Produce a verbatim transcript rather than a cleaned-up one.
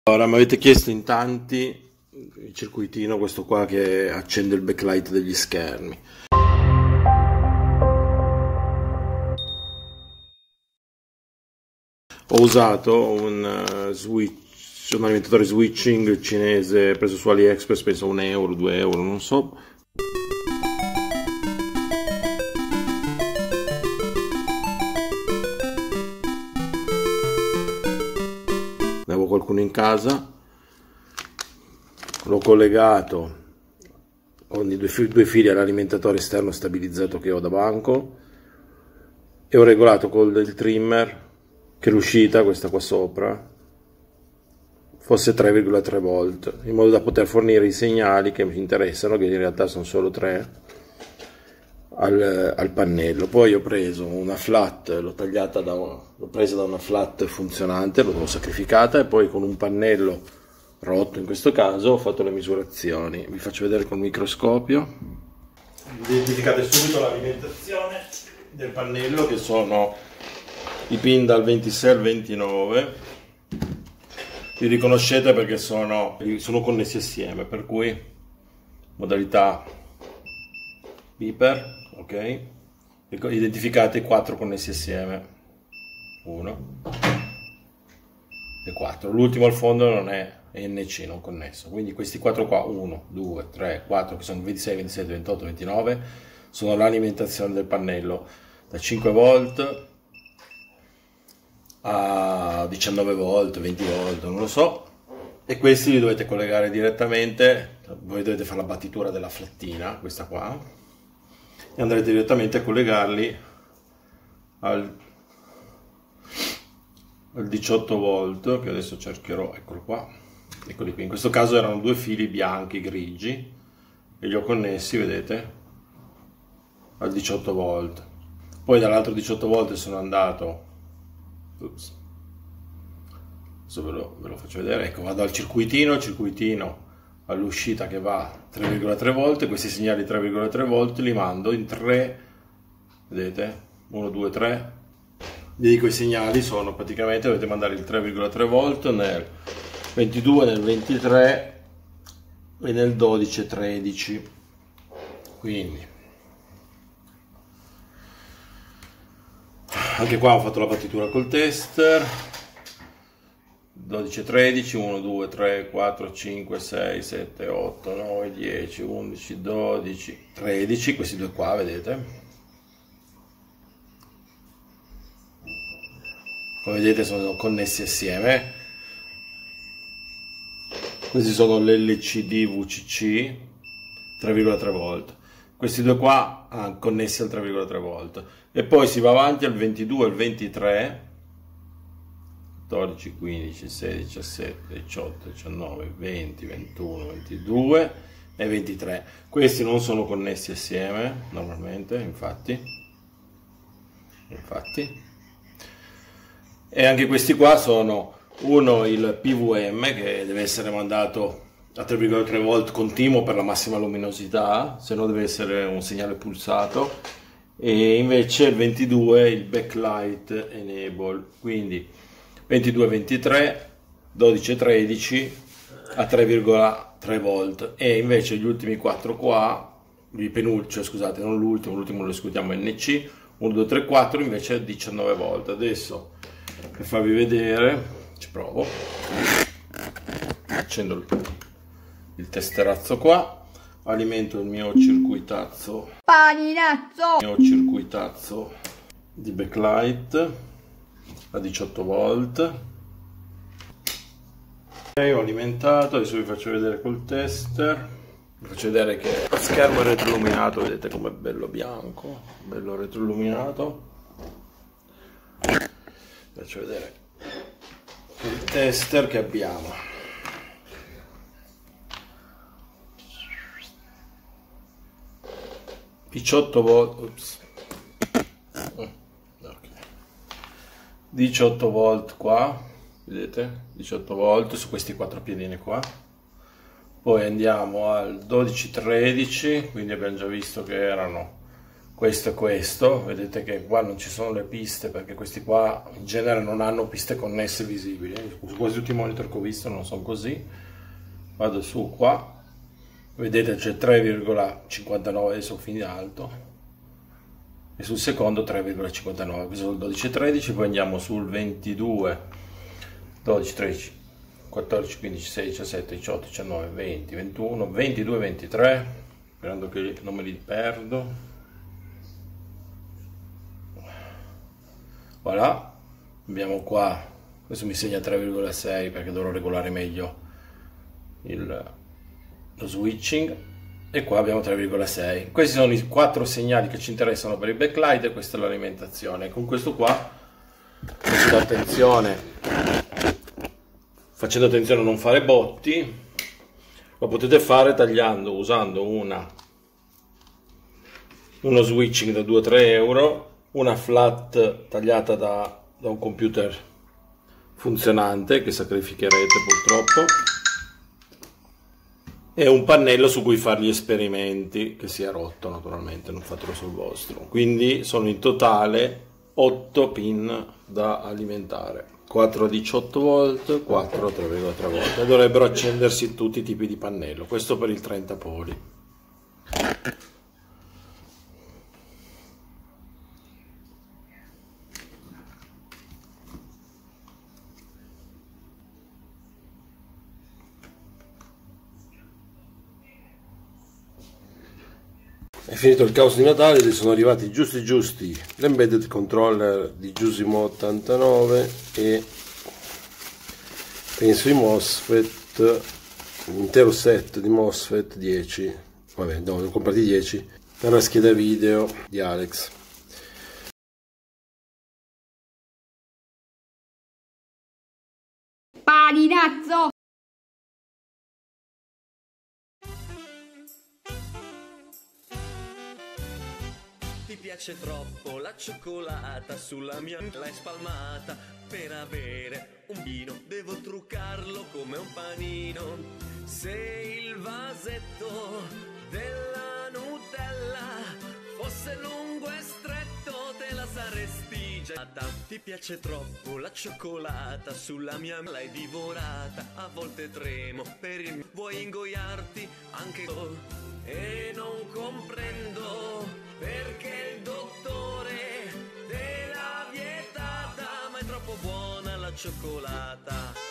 Allora, mi avete chiesto in tanti il circuitino, questo qua che accende il backlight degli schermi. Ho usato un uh, switch, un alimentatore switching cinese preso su AliExpress, penso un euro, due euro, non so. Ne avevo qualcuno in casa, l'ho collegato, ho due fili, due fili all'alimentatore esterno stabilizzato che ho da banco e ho regolato col del trimmer che l'uscita, questa qua sopra, fosse tre virgola tre volt, in modo da poter fornire i segnali che mi interessano, che in realtà sono solo tre, al, al pannello. Poi ho preso una flat, l'ho tagliata da una, l'ho presa da una flat funzionante, l'ho sacrificata e poi con un pannello rotto in questo caso ho fatto le misurazioni. Vi faccio vedere col microscopio. Identificate subito l'alimentazione del pannello, che sono i pin dal ventisei al ventinove. Li riconoscete perché sono, sono connessi assieme, per cui modalità beeper, ok? Identificate i quattro connessi assieme, uno e quattro. L'ultimo al fondo non è N C, non connesso, quindi questi quattro qua, uno, due, tre, quattro, che sono ventisei, ventisette, ventotto, ventinove, sono l'alimentazione del pannello da cinque volt a diciannove volt, venti volt, non lo so, e questi li dovete collegare direttamente. Voi dovete fare la battitura della flettina, questa qua, e andrete direttamente a collegarli al, al diciotto volt, che adesso cercherò. Eccolo qua, eccoli qui. In questo caso erano due fili bianchi grigi e li ho connessi, vedete, al diciotto volt. Poi dall'altro diciotto volt sono andato, ups, adesso ve lo, ve lo faccio vedere, ecco, vado al circuitino, il circuitino all'uscita che va tre virgola tre volt, questi segnali tre virgola tre volt li mando in tre, vedete, uno, due, tre, di quei segnali sono praticamente, dovete mandare il tre virgola tre volt nel ventidue, nel ventitré e nel dodici e tredici, quindi anche qua ho fatto la battitura col tester. Dodici e tredici, uno, due, tre, quattro, cinque, sei, sette, otto, nove, dieci, undici, dodici, tredici, questi due qua, vedete? Come vedete sono connessi assieme. Questi sono l'L C D V C C tre virgola tre volt. Questi due qua ah, connessi al tre virgola tre volt. E poi si va avanti al ventidue, al ventitré, quattordici, quindici, sedici, diciassette, diciotto, diciannove, venti, ventuno, ventidue e ventitré. Questi non sono connessi assieme normalmente, infatti. Infatti. E anche questi qua sono, uno il P V M, che deve essere mandato a tre virgola tre volt continuo per la massima luminosità, se no deve essere un segnale pulsato, e invece il ventidue il backlight enable, quindi ventidue ventitré, dodici e tredici a tre virgola tre volt, e invece gli ultimi quattro qua, i penultimi, cioè, scusate, non l'ultimo, l'ultimo lo escludiamo, N C, uno, due, tre, quattro, invece a diciannove volt. Adesso per farvi vedere ci provo, accendo il, il testerazzo qua, alimento il mio circuitazzo paninazzo il mio circuitazzo di backlight a diciotto volt. Ok, ho alimentato, adesso vi faccio vedere col tester, vi faccio vedere che lo schermo è retroilluminato, vedete com'è bello bianco, bello retroilluminato. Vi faccio vedere il tester che abbiamo. diciotto volt, ups. Okay. diciotto volt qua, vedete, diciotto volt su questi quattro piedini qua. Poi andiamo al dodici tredici, quindi abbiamo già visto che erano questo e questo. Vedete che qua non ci sono le piste, perché questi qua in genere non hanno piste connesse visibili. Su quasi tutti i monitor che ho visto non sono così. Vado su qua, vedete c'è tre virgola cinquantanove adesso fin in alto, e sul secondo tre virgola cinquantanove, questo è il dodici e tredici. Poi andiamo sul ventidue, dodici, tredici, quattordici, quindici, sedici, diciassette, diciotto, diciannove, venti, ventuno, ventidue, ventitré, sperando che non me li perdo. Voilà, abbiamo qua, questo mi segna tre virgola sei perché dovrò regolare meglio il, lo switching, e qua abbiamo tre virgola sei. Questi sono i quattro segnali che ci interessano per il backlight, e questa è l'alimentazione. Con questo qua, facendo attenzione, facendo attenzione a non fare botti, lo potete fare tagliando, usando una, uno switching da due a tre euro, una flat tagliata da, da un computer funzionante che sacrificherete purtroppo, e un pannello su cui fare gli esperimenti, che sia rotto naturalmente, non fatelo sul vostro. Quindi sono in totale otto pin da alimentare, quattro a diciotto volt, quattro a tre virgola tre volt, e dovrebbero accendersi tutti i tipi di pannello. Questo per il trenta poli. È finito il caos di Natale ed sono arrivati giusti giusti l'embedded controller di Giusimo ottantanove e penso i MOSFET, l'intero set di MOSFET dieci, vabbè, no, ne ho comprati dieci per la scheda video di Alex. Paninazzo! Ti piace troppo la cioccolata, sulla mia l'hai spalmata, per avere un vino devo truccarlo come un panino. Se il vasetto della Nutella fosse lungo e stretto te la saresti già. Ti piace troppo la cioccolata, sulla mia l'hai divorata, a volte tremo per il vuoi ingoiarti anche tu, e non comprendo perché il dottore te l'ha vietata, ma è troppo buona la cioccolata.